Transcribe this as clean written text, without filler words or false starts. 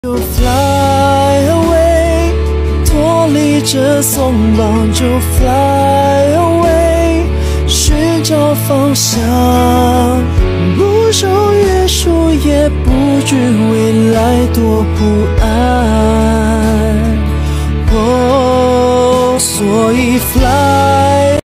就 fly away， 脱离这松绑就 fly away， 寻找方向，不受约束，也不惧未来多不安。